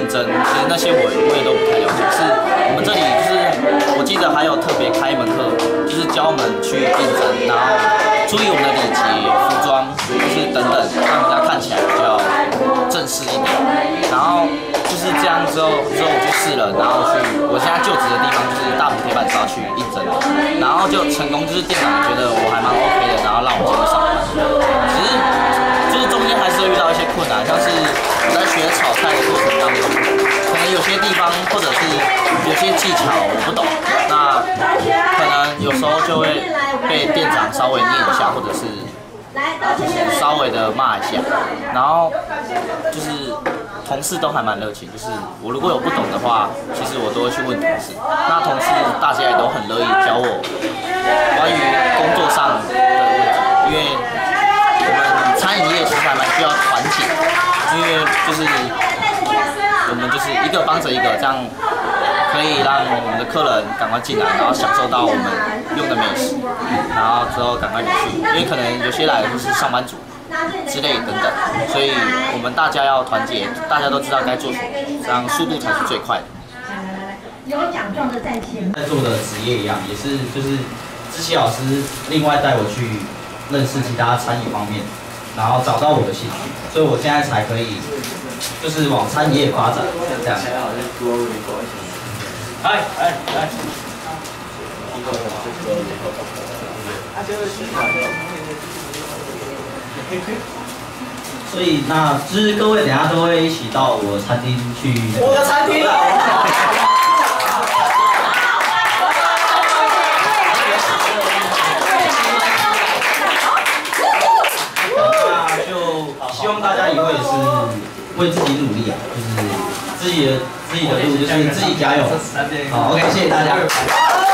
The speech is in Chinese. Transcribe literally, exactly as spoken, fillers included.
应征，其实那些我我也都不太了解。是我们这里就是我记得还有特别开一门课，就是教我们去应征，然后注意我们的礼节、服装，就是等等，让人家看起来比较正式一点。然后就是这样之后，之后我去试了，然后去我现在就职的地方就是大埔铁板烧去应征，然后就成功，就是店长觉得我还蛮 OK 的，然后让我进去上班。只是就是中间还是会遇到一些困难，像是我在学炒菜的过程当中，可能有些地方或者是有些技巧我不懂，那可能有时候就会被店长稍微念一下，或者是就是稍微的骂一下，然后就是同事都还蛮热情，就是我如果有不懂的话，其实我都会去问同事。那同事大家也都很乐意教我关于工作上的问题，因为我们餐饮业其实还蛮需要团结，因为就是我们就是一个帮着一个，这样可以让我们的客人赶快进来，然后享受到我们用的美食，然后之后赶快离去，因为可能有些来的就是上班族之类等等，所以我们大家要团结，大家都知道该做什么，这样速度才是最快的。 有奖状的在前面。 在做的职业一样，也是就是知琪老师另外带我去认识其他餐饮方面，然后找到我的兴趣，所以我现在才可以就是往餐饮业发展这样。哎哎哎！所以那就是各位等一下都会一起到我餐厅去。我的餐厅。那就希望大家以后也是为自己努力啊，就是自己的自己的路就是自己加油。好 ，OK， 谢谢大家。